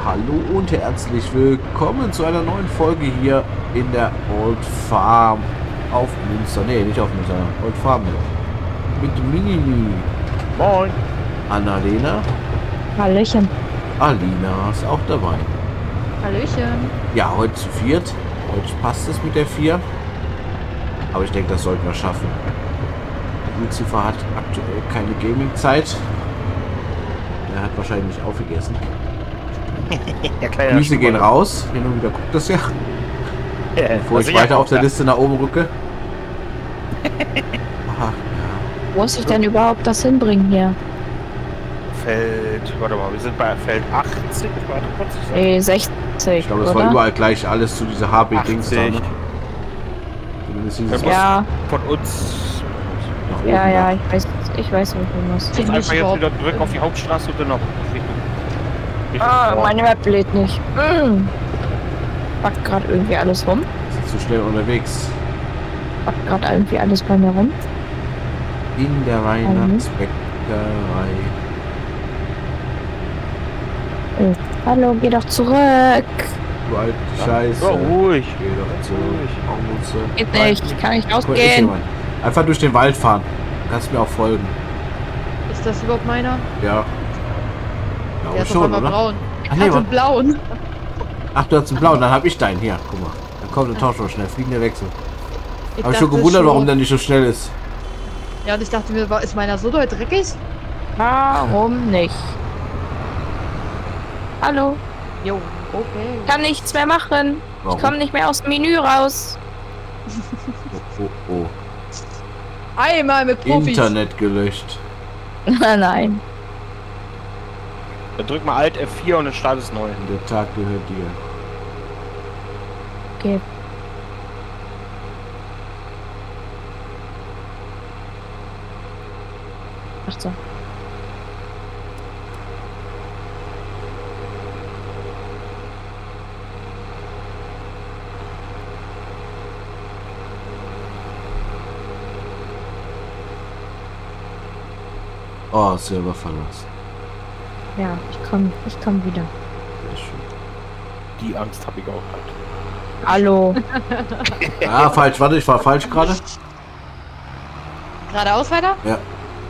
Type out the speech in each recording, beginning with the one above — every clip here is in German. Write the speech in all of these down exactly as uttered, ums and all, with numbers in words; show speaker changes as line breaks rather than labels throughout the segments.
Hallo und herzlich willkommen zu einer neuen Folge hier in der Old Farm auf Münster. Ne, nicht auf Münster, Old Farm. Mit Mini.
Moin.
Annalena.
Hallöchen.
Alina ist auch dabei.
Hallöchen.
Ja, heute zu viert. Heute passt es mit der vier. Aber ich denke, das sollten wir schaffen. Lucifer hat aktuell keine Gaming-Zeit. Er hat wahrscheinlich nicht aufgegessen. Grüße gehen raus. Hin und wieder guckt das ja.
ja
Bevor ich weiter auf der Liste nach oben rücke. Aha, ja.
Wo muss ich denn überhaupt das hinbringen hier?
Feld, warte mal, wir sind bei Feld achtzig, warte kurz.
Nee, sechzig.
Ich glaube, das
oder?
war überall gleich alles zu dieser H B-Dings da. Ne? Dieses
ja.
Von uns.
Nach oben,
ja, ja,
nach.
ich weiß, ich weiß, wo du musst.
Ich einfach jetzt wieder zurück auf die Hauptstraße und dann noch Richtung. Richtung
Ah,
Norden.
meine Map lädt nicht. Mm. Packt gerade irgendwie alles rum.
Sind zu schnell unterwegs.
Packt gerade irgendwie alles bei mir rum.
In der Weihnachtsbäckerei.
Oh. Hallo, geh doch zurück.
Du alte Scheiße.
Ja, ruhig.
Geh doch zurück. Ruhig.
Geht nicht, kann nicht
Guck, ist
rausgehen.
jemand. Einfach durch den Wald fahren. Du kannst mir auch folgen.
Ist das überhaupt meiner?
Ja.
Der
Ja,
ist
schon,
auf einmal
oder?
braun.
Ach,
Ich
nee,
hatte
wa-
einen blauen.
Ach, du hast einen blauen, dann hab ich deinen. Hier, guck mal. Dann kommt der Tausch mal schnell. Fliegender Wechsel.
Ich
Hab ich schon
dachte
gewundert, warum
schon-
der nicht so schnell ist.
Ja, und ich dachte mir, war- ist meiner so doll dreckig?
Warum nicht? Hallo,
Jo, okay.
kann nichts mehr machen.
Warum?
Ich komme nicht mehr aus dem Menü raus.
Oh, oh, oh.
Einmal mit Profis.
Internet gelöscht.
Nein.
Dann drück mal Alt F vier und dann startest neu.
Der Tag gehört dir.
Okay. Ach so.
Oh, Server verlassen.
Ja, ich komm, ich komm wieder.
Sehr schön.
Die Angst habe ich auch gehabt.
Hallo.
Ah, falsch. Warte, ich war falsch gerade.
Geradeaus weiter?
Ja.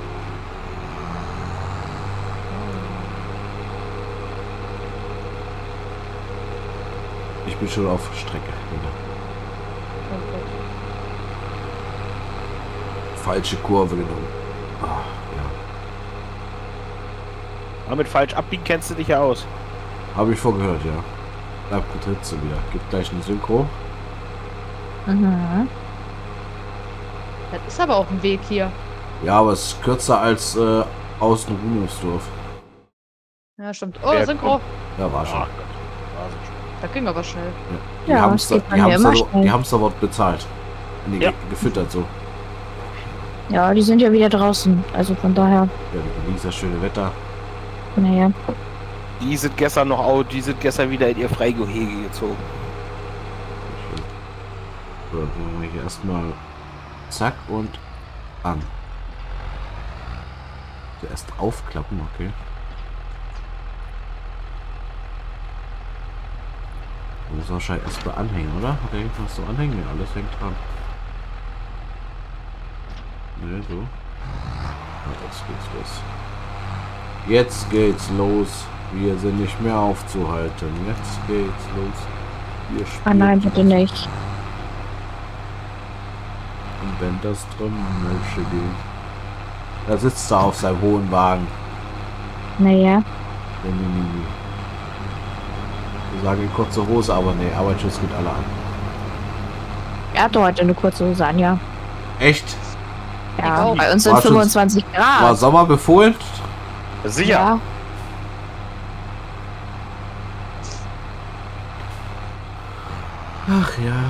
Ich bin schon auf Strecke. Wieder. Falsche Kurve genommen. Ah, ja.
Aber mit falsch abbiegen kennst du dich ja aus.
Habe ich vorgehört, ja. Bleib betritt sie wieder. Gibt gleich ein Synchro.
Mhm.
Das ist aber auch ein Weg hier.
Ja, aber es ist kürzer als äh, außen Ruhmesdorf.
Ja, stimmt. Oh,
Wer
Synchro.
Ja, war schon.
Ach Gott.
Da ging aber schnell.
Die
Ja,
haben's
es
da-
geht bei
die
mir
haben's
immer
da-
schnell.
die Hamster wird bezahlt. Nee,
Ja.
gefüttert so.
Ja, die sind ja wieder draußen. Also von daher,
Ja, die genießen das schöne Wetter.
naja.
Die sind gestern noch out, die sind gestern wieder in ihr Freigehege gezogen.
So, dann machen wir hier erstmal zack und an. Zuerst aufklappen, okay. Du musst wahrscheinlich erstmal anhängen, oder? Hat er irgendwas so anhängen? Ja, alles hängt dran. Ne, so. Ja, jetzt geht's los. Jetzt geht's los. Wir sind nicht mehr aufzuhalten. Jetzt geht's los. Wir
Ah
spielen.
nein, bitte nicht.
Und wenn das Trümmersche geht. Da sitzt er auf seinem hohen Wagen.
Naja.
Der Mini. Wir sagen in kurze Hose, aber nee, Arbeitsschutz geht alle an.
Er hatte heute eine kurze Hose an, ja.
Echt?
Ja,
auch.
bei uns sind
War schon-
fünfundzwanzig
War
Grad.
Sommer befohlen?
Sicher.
Ja.
Ach ja.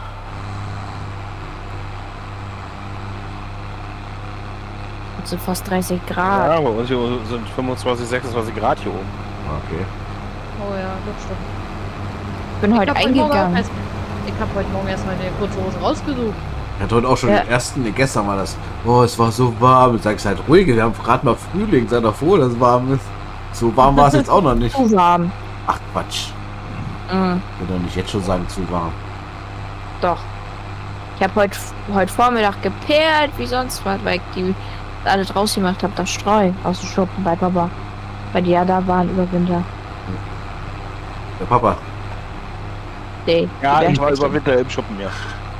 Es sind fast dreißig
Ja,
Grad.
bei uns hier sind fünfundzwanzig, sechsundzwanzig Grad hier oben.
Okay.
Oh ja, das stimmt.
Ich bin heute
hab heute Morgen auch
eingegangen.
erst- Ich habe heute Morgen erstmal eine kurze Hose rausgesucht.
Er hat heute auch schon
Ja.
den ersten, nee, gestern war das. Oh, es war so warm. Sag ich, seid ruhig, wir haben gerade mal Frühling, seid doch froh, dass es warm ist. So warm war es jetzt auch noch nicht.
Zu warm.
Ach, Quatsch.
Mhm.
Ich will doch nicht jetzt schon sagen, zu warm.
Doch. Ich habe heute heute Vormittag geperlt, wie sonst was, weil ich die alles rausgemacht habe, das Streu aus dem Schuppen bei Papa. Weil die ja da waren über Winter.
Der Papa.
Nee,
Ja,
die
ich war
Bärchen.
über Winter im Schuppen, ja.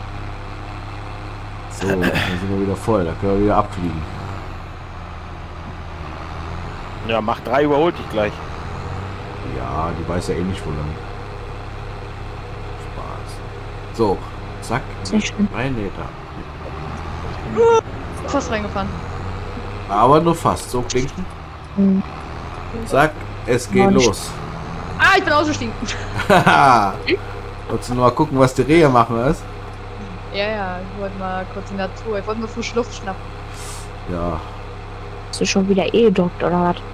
So, dann sind wir wieder voll. Da können wir wieder abfliegen.
Ja, Mach drei überholt dich gleich.
Ja, die weiß ja eh nicht, wo lang. Spaß. So, zack.
Sehr schön.
Ein Meter.
Fast reingefahren.
Aber nur fast. So klinken.
Mhm.
Zack, es geht
Mensch.
los.
Ah, ich bin ausgestiegen.
Haha. Wolltest du nur mal gucken, was die Rehe machen, was?
Ja, ja, ich wollte mal kurz in die Natur. Ich wollte mal frische Luft schnappen.
Ja.
Hast du schon wieder Ehedruckt oder was?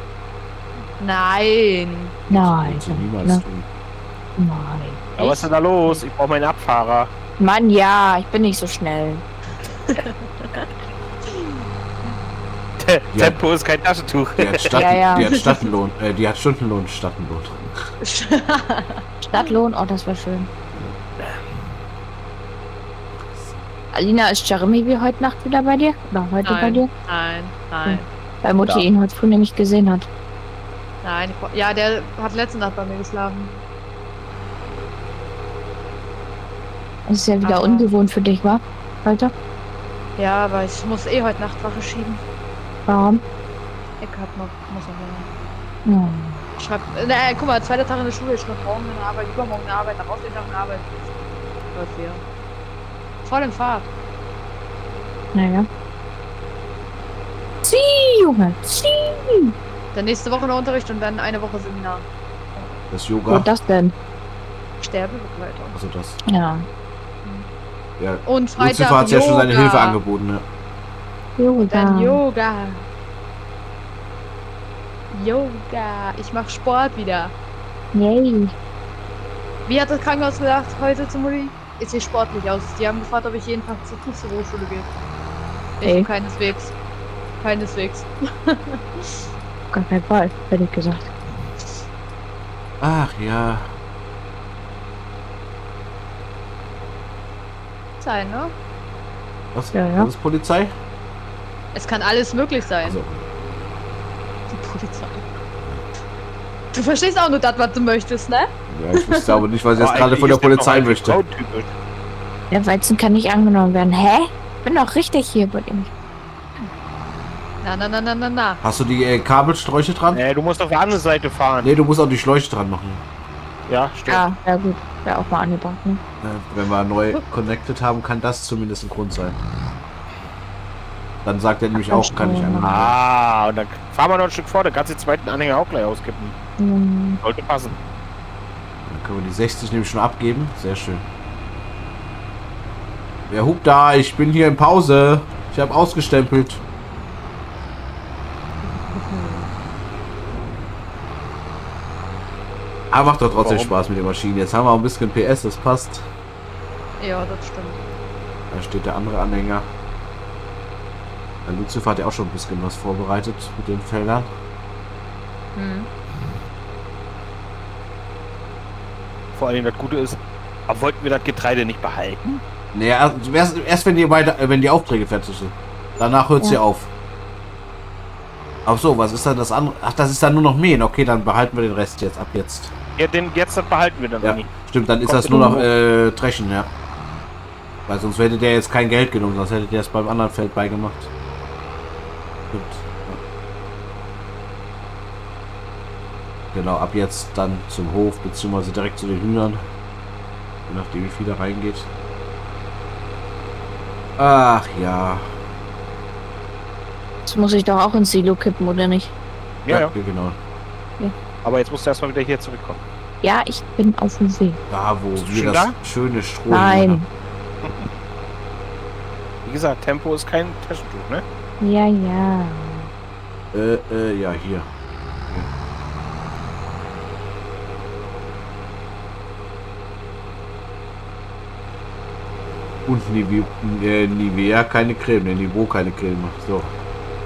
Nein.
Nein.
Willst du niemals
Ne?
tun.
Nein.
Aber was ist denn da los? Ich brauche meinen Abfahrer.
Mann, ja, ich bin nicht so schnell.
Ja.
Tempo ist kein Taschentuch.
Die hat, Stadt,
Ja, ja.
Die hat Stadtlohn. Äh, die hat Stundenlohn, Stadtlohn.
Stadtlohn, oh, das wäre schön. Alina, ist Jeremy wie heute Nacht wieder bei dir? Oder heute bei
Nein,
dir?
nein, nein,
Weil Mutti
Ja.
ihn heute früh nämlich gesehen hat.
nein. Ich, bra- ja, der hat letzte Nacht bei mir geschlafen.
Das ist ja wieder
Aber-
ungewohnt für dich, wa? Heute?
Ja, aber ich muss eh heute Nacht Wache schieben.
Warum?
Ich hab noch, muss noch länger.
Ja.
Ich schreib, äh, guck mal, zweiter Tag in der Schule, ich schreibe morgen eine Arbeit, übermorgen eine Arbeit, darauf den Tag eine Arbeit. Läuft hier. Voll in Fahrt.
Naja. Zieh, Junge, zieh!
Dann nächste Woche noch Unterricht und dann eine Woche Seminar.
Das
Wo
Yoga.
das denn?
Sterbebegleitung.
Also das.
Ja.
Ja.
Und Freitag
Lucifer hat ja schon seine
Yoga.
Hilfe angeboten, ne?
Dann
Yoga.
Yoga. Yoga. Ich mach Sport wieder.
Yay.
Wie hat das Krankenhaus gesagt heute zu Mutti? Ich sehe sportlich aus. Die haben gefragt, ob ich jeden Tag zur Tiefseehochschule gehe. Ich
Ey.
so, keineswegs. Keineswegs.
Gar kein Fall, hätte ich gesagt.
Ach ja.
Sein, ne?
Was?
Ja, ja.
Was ist Polizei?
Es kann alles möglich sein.
Also,
Die Polizei. Du verstehst auch nur das, was du möchtest, ne?
ja, ich wusste aber nicht, was ich
Oh,
jetzt gerade
eigentlich
von der
ist der noch
Polizei
eigentlich
möchte.
frauentypisch.
Der Weizen kann nicht angenommen werden. Hä? Ich bin doch richtig hier bei ihm.
Na, na, na, na, na, na.
Hast du die äh, Kabelsträuche dran?
Nee, du musst auf der anderen Seite fahren.
Nee, du musst auch die Schläuche dran machen.
Ja, stimmt.
Ja, ja gut. Wäre auch mal angebracht, ne?
Äh, Wenn wir neu connected haben, kann das zumindest ein Grund sein. Dann sagt er nämlich auch, kann ich angenommen werden.
Ah, und dann fahren wir noch ein Stück vor, dann kannst du den zweiten Anhänger auch gleich auskippen.
Hm.
Sollte passen.
Dann können wir die sechzig nämlich schon abgeben. Sehr schön. Wer hupt da? Ich bin hier in Pause. Ich habe ausgestempelt. Aber macht doch trotzdem
Warum?
Spaß mit den Maschinen. Jetzt haben wir auch ein bisschen P S, das passt.
Ja, das stimmt.
Da steht der andere Anhänger. Der Lucifer hat ja auch schon ein bisschen was vorbereitet mit den Feldern.
Hm.
Vor allem das Gute ist, aber wollten wir das Getreide nicht behalten?
Naja, erst, erst wenn die weiter, äh, wenn die Aufträge fertig sind. Danach hört sie
Ja.
auf. Ach so, was ist dann das andere? Ach, das ist dann nur noch Mähen. Okay, dann behalten wir den Rest jetzt ab jetzt.
Ja, den jetzt das behalten wir dann
Ja,
nicht.
stimmt, dann ist
Kommt
das nur noch
genug.
äh, Dreschen, ja. Weil sonst hätte der jetzt kein Geld genommen, sonst hätte der es beim anderen Feld beigemacht. Stimmt. Ja. Genau, ab jetzt dann zum Hof, beziehungsweise direkt zu den Hühnern. Je nachdem, wie viel da reingeht. Ach ja.
Jetzt muss ich doch auch ins Silo kippen, oder nicht?
Ja, ja.
Genau.
Aber jetzt musst du erstmal wieder hier zurückkommen.
Ja, ich bin auf dem Weg.
Da, wo
Bist du
wir
schon
das
da?
schöne Stroh
Nein.
haben.
Wie gesagt, Tempo ist kein Taschentuch, ne?
Ja, ja.
Äh, äh, ja, hier. Und Nivea, äh, Nivea keine Creme, ne, Niveau keine Creme. So.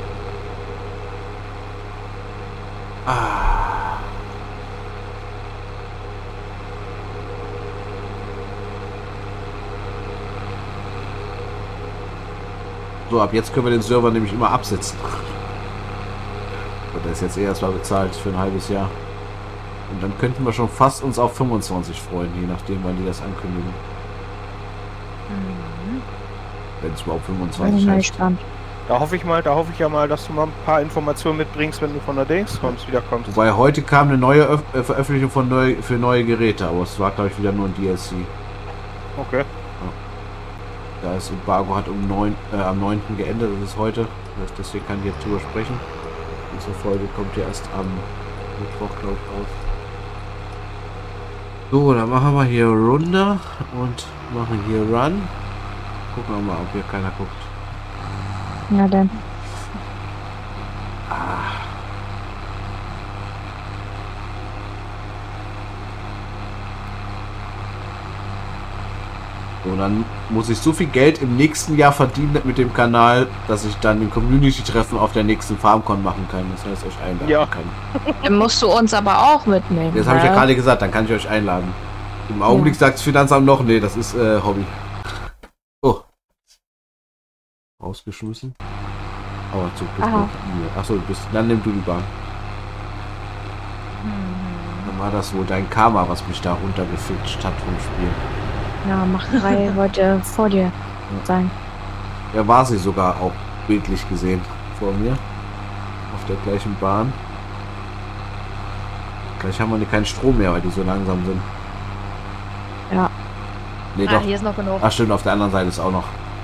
Ah. So, ab jetzt können wir den Server nämlich immer absetzen. Und der ist jetzt eh erstmal bezahlt für ein halbes Jahr. Und dann könnten wir schon fast uns auf fünfundzwanzig freuen, je nachdem, wann die das ankündigen.
Mhm.
Wenn es überhaupt
Bin
fünfundzwanzig
mal
heißt.
gespannt.
Da hoffe ich mal, da hoffe ich ja mal, dass du mal ein paar Informationen mitbringst, wenn du von der Dings kommst, wieder kommst.
Wobei heute kam eine neue Öf äh, Veröffentlichung von neu für neue Geräte, aber es war, glaube ich, wieder nur ein D L C.
Okay.
Da ist Embargo hat um neun, äh, am neunten geendet, das ist heute. Das heißt, deswegen kann ich jetzt drüber sprechen. Diese Folge kommt ja erst am Mittwoch, glaube ich, raus. So, dann machen wir hier runter und machen hier Run. Gucken wir mal, ob hier keiner guckt.
Ja, dann.
So, dann muss ich so viel Geld im nächsten Jahr verdienen mit dem Kanal, dass ich dann ein Community-Treffen auf der nächsten FarmCon machen kann. Das heißt, euch einladen
Ja.
kann.
Dann musst du uns aber auch mitnehmen.
Das habe ich ja
ne?
gerade gesagt, dann kann ich euch einladen. Im Augenblick sagt das Finanzamt noch, nee, das ist äh, Hobby. Oh. Rausgeschmissen. Aber zu
Aha.
Achso, du bist. Dann nimm du die Bahn. Dann war das wohl dein Karma, was mich da runtergefitscht hat vom Spiel.
Ja, Macherei wollte vor dir sein.
Ja, war sie sogar auch bildlich gesehen vor mir. Auf der gleichen Bahn. Gleich haben wir keinen Strom mehr, weil die so langsam sind.
Ja.
Nee,
Ah,
doch.
hier ist noch genug.
Ach stimmt, auf der anderen Seite ist auch noch.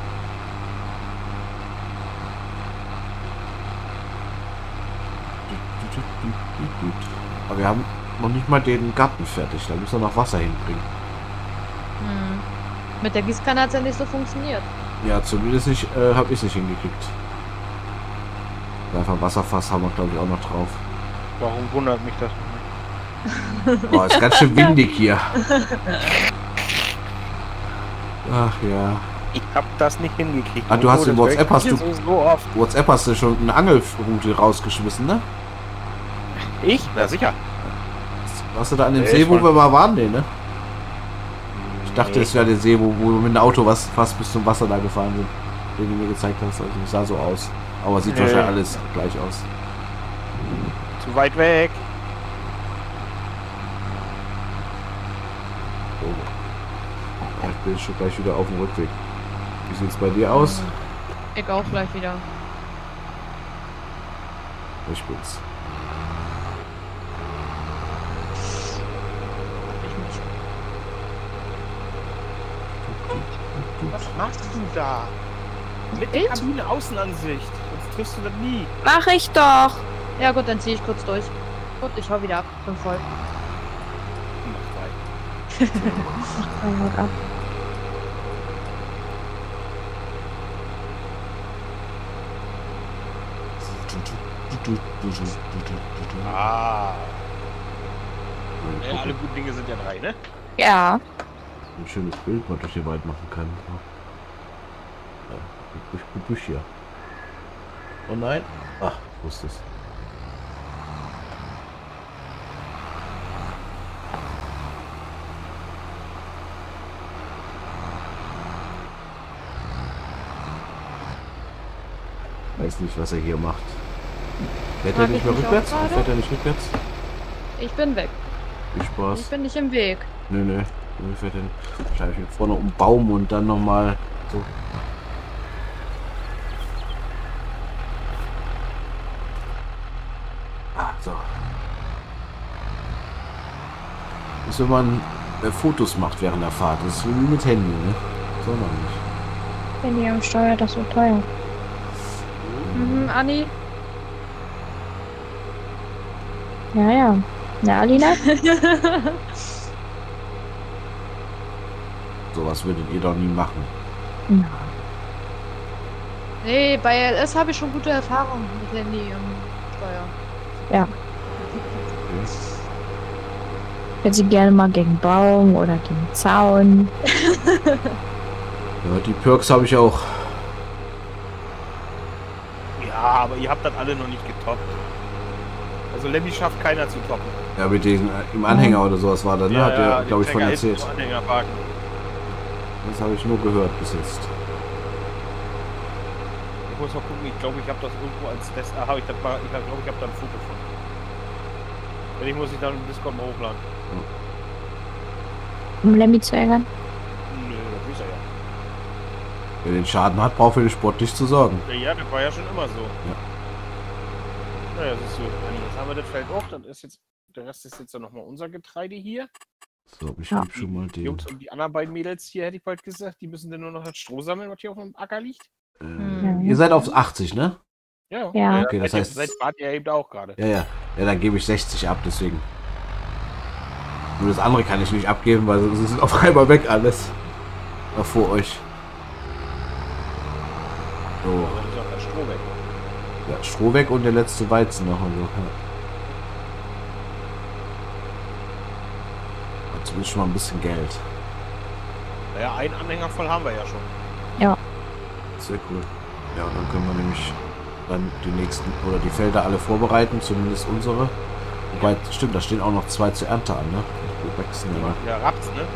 Aber wir haben noch nicht mal den Garten fertig. Da müssen wir noch Wasser hinbringen.
Hm. Mit der Gießkanne hat es ja nicht so funktioniert.
Ja, zumindest nicht, äh, habe ich es nicht hingekriegt. Einfach ein Wasserfass haben wir, glaube ich, auch noch drauf.
Warum wundert mich das nicht?
Boah, ist ganz schön windig hier. Ach ja.
Ich hab das nicht hingekriegt.
Ah, du hast
Obwohl,
in
das
WhatsApp hast
wechselt
du-
so, so oft.
WhatsApp hast du schon eine Angelroute rausgeschmissen, ne?
Ich? Na sicher.
Warst du da an dem
Nee,
See, wo
schon.
wir mal waren? Nee, ne? Ich dachte, es wäre der See, wo, wo wir mit dem Auto was fast bis zum Wasser da gefahren sind. Den du mir gezeigt hast. Also es sah so aus. Aber sieht
Nee.
wahrscheinlich alles gleich aus.
Zu weit weg.
Oh. Ja, ich bin schon gleich wieder auf dem Rückweg. Wie sieht es bei dir aus?
Ich auch gleich wieder.
Ich bin's.
Ich nicht.
Was machst du da? Mit der Kabine Außenansicht. Sonst triffst du das nie.
Mach ich doch.
Ja gut, dann ziehe ich kurz durch. Gut, ich hau wieder ab. Bin voll.
Mach weit.
Oh, haut ab.
Ah. Ja, alle guten Dinge sind ja drei, ne?
Ja.
Ein schönes Bild, was ich hier weit machen kann. Ja, Gebüsch, Gebüsch hier. Oh nein. Ach, ich wusste es. Weiß nicht, was er hier macht. Fährt er
Frag
nicht
ich
mehr
mich auch
rückwärts?
gerade.
Fährt er nicht rückwärts?
Ich bin weg.
Viel Spaß.
Ich bin nicht im Weg.
Nö, nö. Nö, fährt er nicht. Wahrscheinlich hier vorne um den Baum und dann nochmal so. Ah, so. Das ist, wenn man äh, Fotos macht während der Fahrt. Das ist wie mit Handy, ne? Soll man nicht.
Wenn ihr am Steuer, das so teuer.
Mhm, Anni.
Ja, ja. Ja, Alina?
Sowas würdet ihr doch nie machen.
Ja.
Nee, bei L S habe ich schon gute Erfahrungen mit Handy im Steuer.
Ja. Ich hätte sie gerne mal gegen Baum oder gegen Zaun.
Ja, die Perks habe ich auch.
Ja, aber ihr habt das alle noch nicht getoppt. Also Lemmy schafft keiner zu toppen.
Ja, mit den äh, im Anhänger oder sowas war das, ne? Hat der, glaube ich, von erzählt.
Anhängerparken.
Das habe ich nur gehört bis jetzt.
Ich muss mal gucken, ich glaube, ich habe das irgendwo als Test. Ah, habe ich das mal. Ich glaube, ich habe da ein Foto von. Wenn ich muss ich dann im Discord mal hochladen.
Um Lemmy zu ärgern?
Nö, das ist er ja.
Wer den Schaden hat, braucht für den Sport nicht zu sorgen.
Ja, das war ja schon immer so.
Ja.
Naja, siehst du, jetzt haben wir das Feld auch. Das ist jetzt, der Rest ist jetzt dann nochmal unser Getreide hier.
So, ich
Ja.
hab schon mal den.
Jungs und die anderen beiden Mädels hier, hätte ich bald gesagt, die müssen dann nur noch das Stroh sammeln, was hier auf dem Acker liegt.
Äh,
Mhm.
Ihr seid auf achtzig, ne?
Ja,
Ja.
Okay, das
seid,
heißt-
Seid wart ihr eben auch gerade.
Ja, ja. Ja, dann gebe ich sechzig ab, deswegen. Nur das andere kann ich nicht abgeben, weil sonst ist auf einmal weg alles. Da vor euch. So.
Aber dann ist auch das Stroh weg.
Ja, Stroh weg und der letzte Weizen noch und so. Ja. Hat zumindest schon mal ein bisschen Geld.
Naja, einen Anhänger voll haben wir ja schon.
Sehr cool. Ja, und dann können wir nämlich dann die nächsten oder die Felder alle vorbereiten, zumindest unsere. Wobei, stimmt, da stehen auch noch zwei zur Ernte an, ne? Die wachsen ja.
Ja, Raps, ne?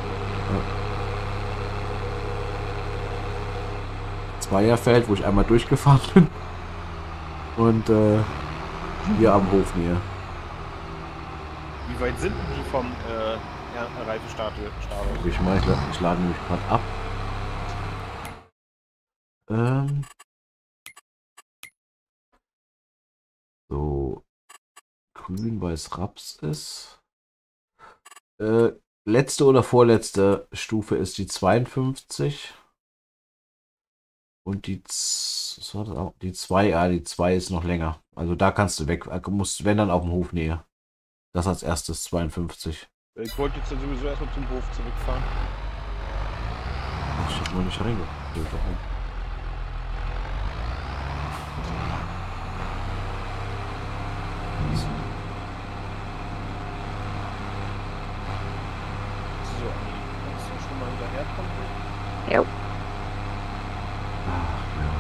Zweierfeld, wo ich einmal durchgefahren bin. Und äh, hier am Hof näher.
Wie weit sind denn die vom äh, ja, Reifestadion?
Ich mal, ich, la ich lade mich gerade ab. Ähm. So. Grün, weiß, Raps ist. Äh, letzte oder vorletzte Stufe ist die zweiundfünfzig. Und die, z- was war das auch? Die zwei, ja, die zwei ist noch länger. Also da kannst du weg. Du musst, wenn dann auf dem Hof näher. Das als erstes zweiundfünfzig.
Ich wollte jetzt dann sowieso erstmal zum Hof zurückfahren.
Ach, ich hab noch nicht reingeguckt. Warum?
So, Anni, kannst du schon mal hinterherkommen?
Jo.
Ach, ja.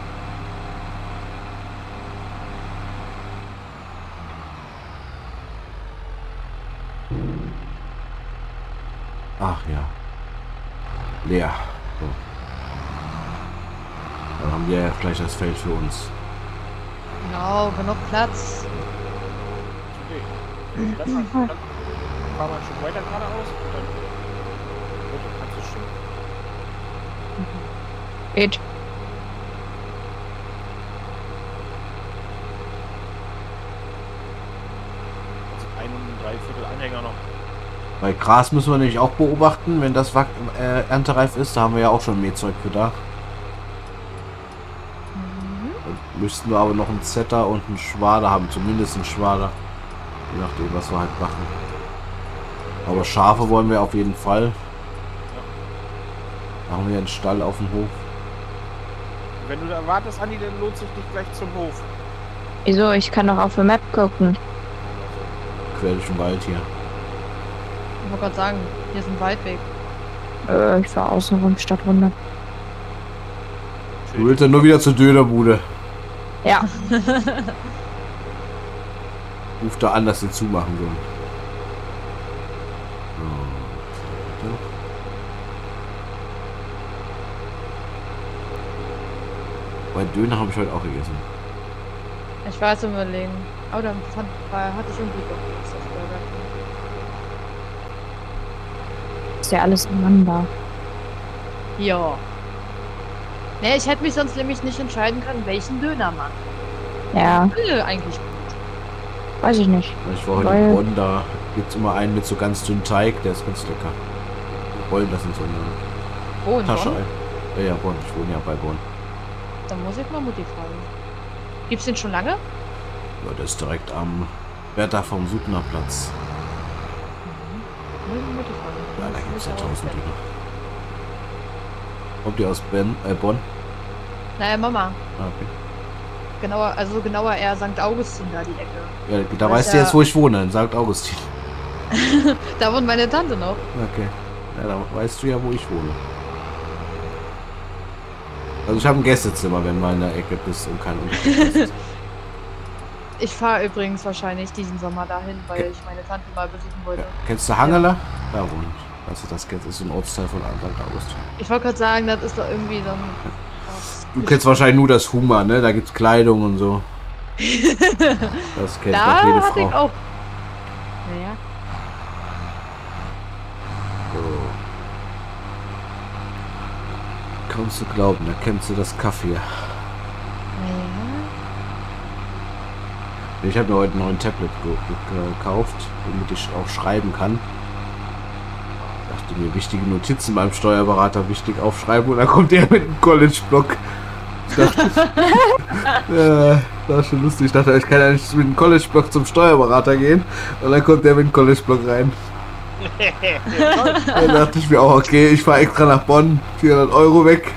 Ach ja. Leer. So. Dann haben wir ja gleich das Feld für uns.
Genau, genug Platz.
Okay. Dann, dann fahren wir ein Stück weiter geradeaus und dann und dann kannst du schon.
Geht.
Also ein und ein Dreiviertel Anhänger noch.
Bei Gras müssen wir nämlich auch beobachten, wenn das Wack äh, erntereif ist. Da haben wir ja auch schon Mähzeug für da. Dann müssten wir aber noch einen Zetter und einen Schwader haben. Zumindest einen Schwader. Je nachdem, was wir halt machen. Aber Schafe wollen wir auf jeden Fall. Da haben wir einen Stall auf dem Hof.
Wenn du da wartest, Anni, dann lohnt sich nicht gleich zum Hof.
Wieso? Ich kann doch auf der Map gucken.
Quer durch den Wald hier.
Ich wollte gerade sagen, hier ist ein Waldweg.
Äh, ich fahr außen rum statt runter.
Du willst ja nur wieder zur Dönerbude.
Ja.
Ruf da an, dass sie zumachen sollen. So. Bei Döner habe ich heute auch gegessen.
Ich war jetzt am überlegen. Aber dann fand, war, hatte ich irgendwie doch Lust auf Burger.
Ist ja alles ineinander.
Ja. Ne, ich hätte mich sonst nämlich nicht entscheiden können, welchen Döner man.
Ja,
Alle eigentlich gut.
weiß ich nicht.
Ich war heute
Weil-
in Bonn, da gibt es immer einen mit so ganz dünnen Teig, der ist ganz lecker. Die rollen das in so eine
Wo in
Tasche
Bonn?
ein. Ja, ja, Bonn. Ich wohne ja bei Bonn.
Dann muss ich mal Mutti fragen. Gibt's den schon lange?
Ja, der ist direkt am Bertha vom Sutner Platz.
Muss ich Mutti fragen.
Ja, da gibt es ja
Muss ich
tausend
auch
Döner. Kommt ihr aus ben, äh, Bonn?
Naja, Mama.
Ah, okay.
Genauer, also genauer eher Sankt Augustin da die Ecke.
Ja, da
Das
weißt
ist
du
ja-
jetzt, wo ich wohne, in Sankt Augustin.
Da wohnt meine Tante noch.
Okay. Ja, da weißt du ja, wo ich wohne. Also ich habe ein Gästezimmer, wenn du mal in der Ecke bist und kein Unterricht hast.
Ich fahre übrigens wahrscheinlich diesen Sommer dahin, weil ich meine Tante mal besuchen wollte.
Ja. Kennst du Hangela? Da wohne ich. Also das kennst, ist so ein Ortsteil von Sankt Augustin.
Ich wollte gerade sagen, das ist doch irgendwie so ein...
Du kennst wahrscheinlich nur das Hummer, ne? Da gibt's Kleidung und so. Das kennt
Da
doch jede
hatte ich
Frau.
auch. Naja.
Kannst du glauben, da kennst du das Kaffee.
Naja.
Ich habe mir heute einen neuen Tablet ge gekauft, damit ich auch schreiben kann. Dachte mir, wichtige Notizen beim Steuerberater wichtig aufschreiben und dann kommt der mit einem College-Block. Ich dachte, ja, das war schon lustig. Ich dachte, ich kann ja nicht mit einem College-Block zum Steuerberater gehen und dann kommt der mit einem College-Block rein. Dann dachte ich mir auch, okay, ich fahre extra nach Bonn, vierhundert Euro weg.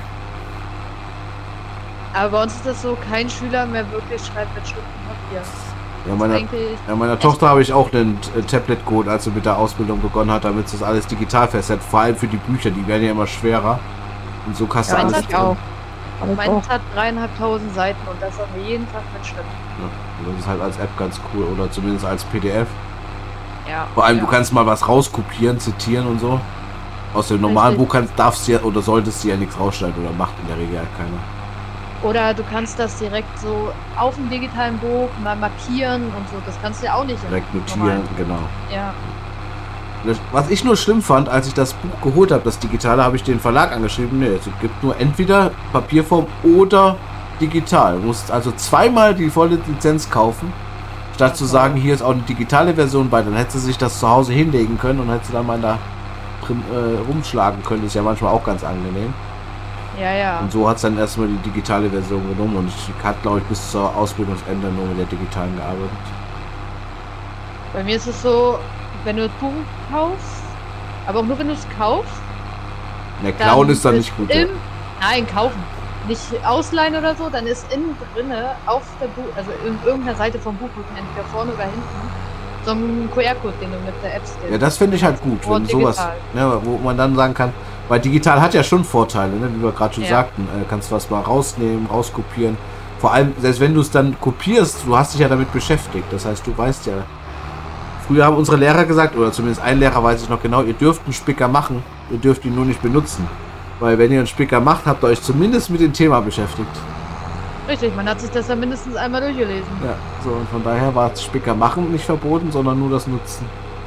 Aber bei uns ist das so, kein Schüler mehr wirklich schreibt mit Stift und Papier.
Ja, meiner,
Eigentlich
ja, meiner Tochter habe ich auch einen äh, Tablet-Code, als sie mit der Ausbildung begonnen hat, damit sie das alles digital festsetzt. Vor allem für die Bücher, die werden ja immer schwerer. Und so kannst du
Ja,
alles
das ich auch. Aber ich auch.
Meins hat dreieinhalbtausend Seiten und das haben wir jeden Tag mit Stift.
Ja, und das ist halt als App ganz cool oder zumindest als P D F.
Ja.
Vor allem,
ja.
du kannst mal was rauskopieren, zitieren und so. Aus dem normalen
Richtig.
Buch kannst, darfst du ja oder solltest du ja nichts rausschneiden oder macht in der Regel ja keiner.
Oder du kannst das direkt so auf dem digitalen Buch mal markieren und so. Das kannst du ja auch nicht. im
Direkt notieren,
normalen.
genau.
Ja.
Was ich nur schlimm fand, als ich das Buch geholt habe, das Digitale, habe ich den Verlag angeschrieben, nee, es gibt nur entweder Papierform oder digital. Du musst also zweimal die volle Lizenz kaufen, statt zu sagen, hier ist auch eine digitale Version bei, dann hätte sie sich das zu Hause hinlegen können und hätte sie dann mal da drin äh, rumschlagen können. Das ist ja manchmal auch ganz angenehm.
Ja, ja.
Und so hat es dann erstmal die digitale Version genommen und ich habe, glaube ich, bis zur Ausbildungsende nur mit der digitalen gearbeitet.
Bei mir ist es so, wenn du das Buch kaufst, aber auch nur wenn du es kaufst.
Der Clown ist dann
ist
nicht gut. Ja.
Im, nein, kaufen. Nicht ausleihen oder so, dann ist innen drinne auf der Buch, also in irgendeiner Seite vom Buch, entweder vorne oder hinten, so ein Q R-Code, den du mit der App skillst.
Ja, das finde ich halt gut, wenn
Und
sowas,
digital.
ne, wo man dann sagen kann, weil digital hat ja schon Vorteile, ne, wie wir gerade schon
Ja.
sagten, äh, kannst du was mal rausnehmen, rauskopieren. Vor allem, selbst wenn du es dann kopierst, du hast dich ja damit beschäftigt. Das heißt, du weißt ja, früher haben unsere Lehrer gesagt, oder zumindest ein Lehrer weiß ich noch genau, ihr dürft einen Spicker machen, ihr dürft ihn nur nicht benutzen. Weil wenn ihr einen Spicker macht, habt ihr euch zumindest mit dem Thema beschäftigt.
Richtig, man hat sich das ja mindestens einmal durchgelesen.
Ja, so und von daher war das Spicker machen nicht verboten, sondern nur das Nutzen.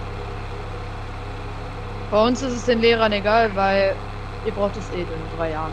Bei uns ist es den Lehrern egal, weil ihr braucht es eh in drei Jahren.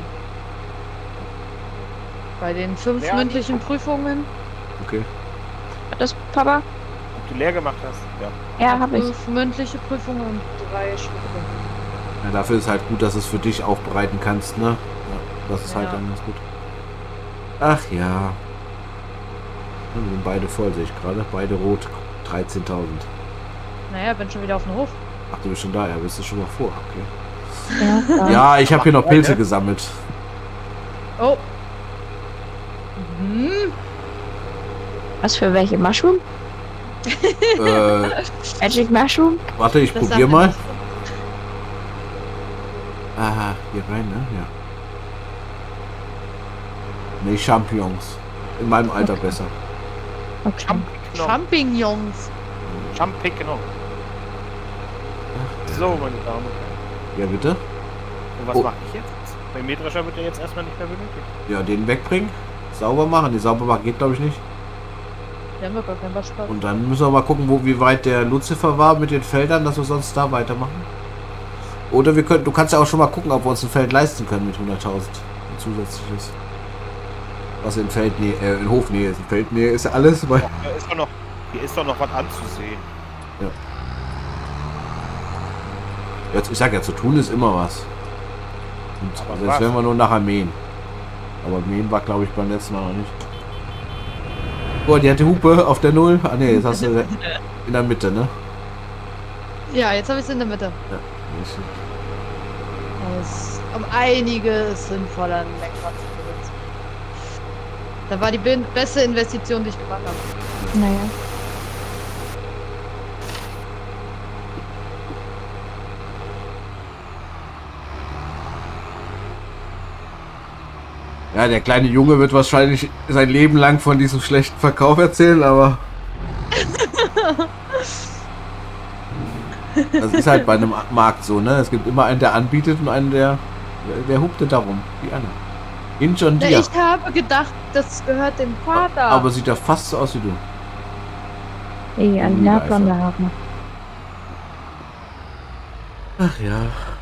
Bei den fünf
Ja.
mündlichen Prüfungen,
Okay.
Hat das Papa?
Ob du leer gemacht hast? Ja.
Ja, habe ich.
fünf mündliche Prüfungen und drei schriftliche.
Ja, dafür ist halt gut, dass du es für dich aufbereiten kannst, ne? Ja, das ist halt
Ja.
dann ganz gut. Ach ja. Ja, wir sind beide voll, sehe ich gerade. Beide rot. dreizehntausend.
Naja, bin schon wieder auf dem Hof.
Ach, du bist schon da. Ja, bist du schon mal vor. Okay.
Ja, ja.
Ja, ich habe hier noch Pilze gesammelt.
Oh. Mhm.
Was für welche? Mushroom?
äh,
Magic Mushroom?
warte, ich
Das
probier
sagt
mal.
mir
Aha, hier rein, ne? Ja. Nee, Champignons. In meinem Alter besser.
Okay.
Champignon.
Champignons.
Champignon. So, meine Damen und Herren.
Ja, bitte?
Und was
Oh.
mache ich jetzt? Beim Mähdrescher wird er jetzt erstmal nicht mehr benötigt.
Ja, den wegbringen. Sauber machen. Die sauber machen geht, glaube ich, nicht.
Wir haben doch gar keinen Waschplatz.
Und dann müssen wir mal gucken, wo, wie weit der Lucifer war mit den Feldern, dass wir sonst da weitermachen. Oder wir können, du kannst ja auch schon mal gucken, ob wir uns ein Feld leisten können mit hunderttausend. Ein zusätzliches. Was in Feldnähe, äh, in Hofnähe ist. In Feldnähe ist ja alles. Weil,
Doch, hier ist doch noch, hier ist doch noch was anzusehen.
jetzt, ich sag ja, zu tun ist immer was. Und
Aber
also jetzt
was?
werden wir nur nachher mähen. Aber mähen war, glaube ich, beim letzten Mal noch nicht. Boah, die hat die Hupe auf der Null. Ah ne, jetzt hast du in der Mitte, ne?
Ja, jetzt habe ich es in der Mitte.
Ja.
Das ist um einiges sinnvoller, ein Lenkrad zu benutzen. Da war die bin- beste Investition, die ich gemacht habe.
Naja.
Ja, der kleine Junge wird wahrscheinlich sein Leben lang von diesem schlechten Verkauf erzählen, aber... Das ist halt bei einem Markt so, ne? Es gibt immer einen, der anbietet und einen, der... Der hupt darum, die Anna. In John
Na,
Deere.
ich habe gedacht, das gehört dem Vater.
Aber sieht ja fast so aus wie du.
Ey, ein
Mega
Nachbarn haben.
Ach ja.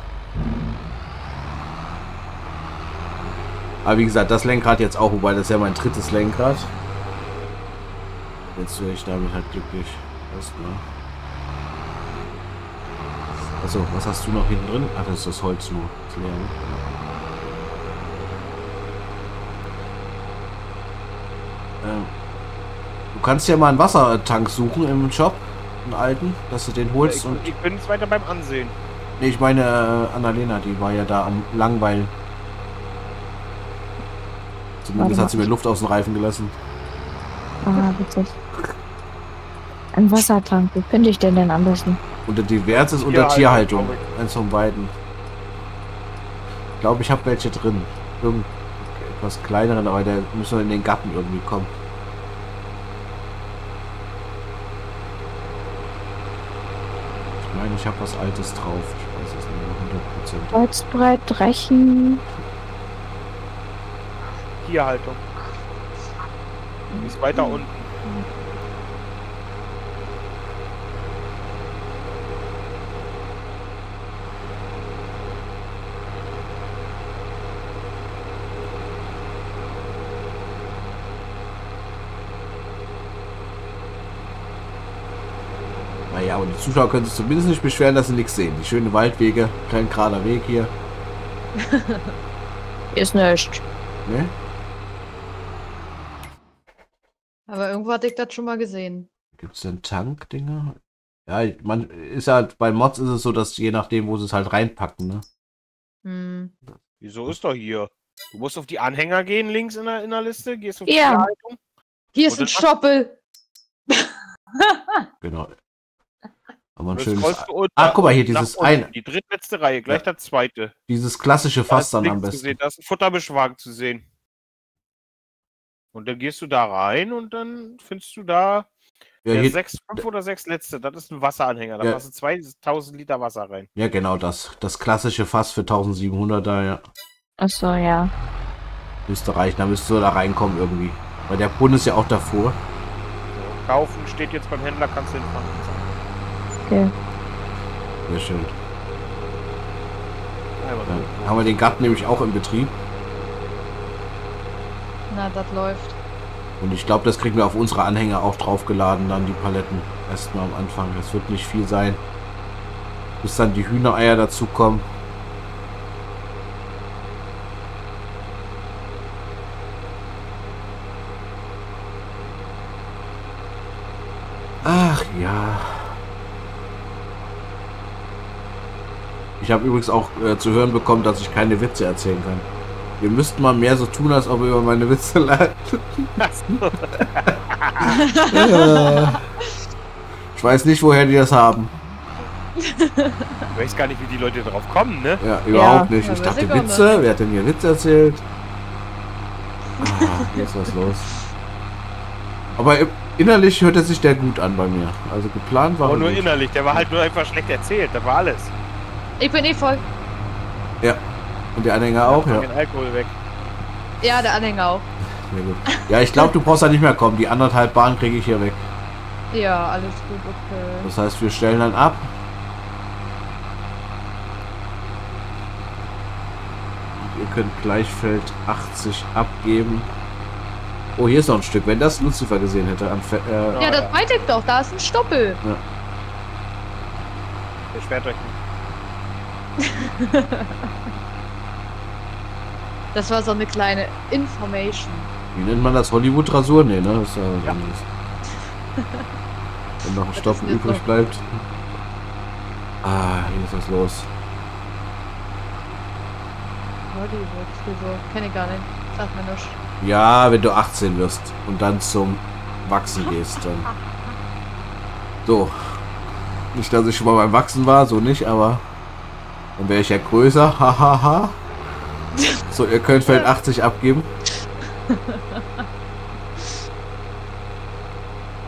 Aber wie gesagt, das Lenkrad jetzt auch, wobei das ist ja mein drittes Lenkrad. Jetzt wäre ich damit halt glücklich. Erstmal. Achso, was hast du noch hinten drin? Ach, das ist das Holz nur. Das leer, ne? ähm, Du kannst ja mal einen Wassertank suchen im Shop. Einen alten, dass du den holst.
Ich,
Und
ich bin jetzt weiter beim Ansehen.
nee, ich meine äh, Annalena, die war ja da am Langweil. Zumindest
Warte
hat sie mir Luft aus den Reifen gelassen.
Ah, witzig. Ein Wassertank. Wie finde ich den denn am besten?
Unter Diverses, unter
Tierhaltung,
Tierhaltung.
glaub
Eins von beiden. Ich glaube, ich habe welche drin. Irgend etwas kleineren, aber der müssen wir in den Garten irgendwie kommen. Ich meine, ich habe was Altes drauf. Ich weiß es nicht mehr hundert Prozent.
Holzbrett, Rechen.
Tierhaltung. Die ist weiter unten.
Naja, und die Zuschauer können sich zumindest nicht beschweren, dass sie nichts sehen. Die schönen Waldwege, kein gerader Weg hier.
Ist nicht.
Ne?
Aber irgendwo hatte ich das schon mal gesehen.
Gibt es denn Tankdinger? Ja, man ist halt, bei Mods ist es so, dass je nachdem, wo sie es halt reinpacken, ne?
Hm.
Wieso ist doch hier? Du musst auf die Anhänger gehen, links in der, in der Liste. Gehst auf die
Ja.
Tierhaltung.
Hier ist
Und
ein
dann-
Stoppel.
Genau. Aber ein
Das
schönes.
scrollst du unten
Ah, guck mal hier,
nach
dieses
unten.
eine.
Die drittletzte Reihe, gleich der zweite.
Dieses klassische
Da
Fass
ist
dann
links
am
zu
besten.
sehen, da ist ein Futtermischwagen zu sehen. Und dann gehst du da rein und dann findest du da
Ja,
der
hier,
sechs, fünf oder sechs letzte. Das ist ein Wasseranhänger. Da
Ja.
passen zweitausend Liter Wasser rein.
ja, genau das. Das klassische Fass für eintausendsiebenhundert da, ja.
Achso, ja.
Müsste reichen, da müsste du da reinkommen irgendwie. Weil der Brunnen ist ja auch davor.
So, kaufen steht jetzt beim Händler, kannst du hinfahren.
Okay.
Sehr schön.
Einmal
Dann
so.
haben wir den Garten nämlich auch in Betrieb.
Na, das läuft.
Und ich glaube, das kriegen wir auf unsere Anhänger auch draufgeladen, dann die Paletten. Erstmal am Anfang. Das wird nicht viel sein. Bis dann die Hühnereier dazu kommen. Ach ja. Ich habe übrigens auch äh, zu hören bekommen, dass ich keine Witze erzählen kann. Wir müssten mal mehr so tun, als ob wir über meine Witze lachen. Äh, ich weiß nicht, woher die das haben.
Ich weiß gar nicht, wie die Leute drauf kommen, ne?
Ja, überhaupt nicht.
Ja,
Ich
weiß
dachte,
ich auch
Witze? Wer hat denn hier Witze erzählt? Ah, hier ist was los. Aber im- innerlich hört er sich der gut an bei mir. Also geplant war
Aber
er
nur
gut.
innerlich. Der war halt nur einfach schlecht erzählt. Das war alles.
Ich bin eh voll.
Ja. Und der Anhänger auch, ja.
Den Alkohol weg.
Ja, der Anhänger auch.
Sehr gut. Ja, ich glaube, du brauchst da nicht mehr kommen. Die anderthalb Bahn kriege ich hier weg.
Ja, alles gut, okay.
Das heißt, wir stellen dann ab. Und ihr könnt Gleichfeld achtzig abgeben. Oh, hier ist noch ein Stück. Wenn das Lucifer gesehen hätte. An Fe äh,
Ja.
Ja, das meinte ich doch. Da ist ein Stoppel.
Beschwert euch nicht.
Das war so eine kleine Information.
Wie nennt man das? Hollywood-Rasur? Nee, ne? Das ist ja was
Ja.
anderes. Wenn noch ein
Das
Stoppen
ist
übrig
so.
bleibt. Ah, hier ist was los.
Hollywood, wieso? Kenn ich gar nicht. Sag mir nicht.
Ja, wenn du achtzehn wirst und dann zum Wachsen gehst, dann. So. Nicht, dass ich schon mal beim Wachsen war, so nicht, aber dann wäre ich ja größer. Hahaha. So, ihr könnt Feld achtzig abgeben.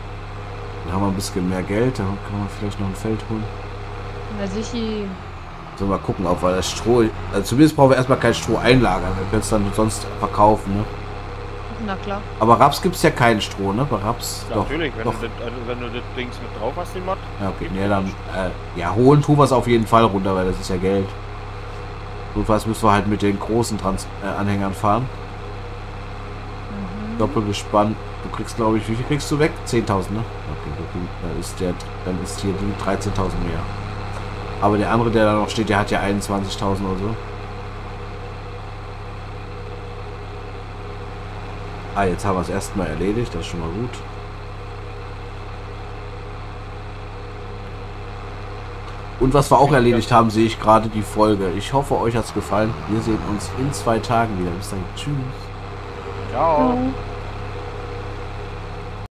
Dann haben wir ein bisschen mehr Geld, dann kann man vielleicht noch ein Feld holen.
Na sicher.
So, mal gucken, ob wir das Stroh... Also zumindest brauchen wir erstmal kein Stroh einlagern. Wir können es dann sonst verkaufen, ne?
Na klar.
Aber Raps gibt es ja keinen Stroh, ne? Bei Raps
Ja,
doch.
natürlich, wenn,
doch.
Du das, also wenn du das Dings mit drauf hast, den Mod.
Ja, okay, nee, dann... Äh, ja, holen tun wir es auf jeden Fall runter, weil das ist ja Geld. Notfalls müssen wir halt mit den großen Trans äh, Anhängern fahren.
Mhm.
Doppelgespann. Du kriegst, glaube ich, wie viel kriegst du weg? zehntausend, ne? Okay, dann ist, der, dann ist hier die dreizehntausend mehr. Aber der andere, der da noch steht, der hat ja einundzwanzigtausend oder so. Ah, jetzt haben wir es erstmal erledigt. Das ist schon mal gut. Und was wir auch erledigt haben, sehe ich gerade die Folge. Ich hoffe, euch hat es gefallen. Wir sehen uns in zwei Tagen wieder. Bis dann. Tschüss.
Ciao.
Ja.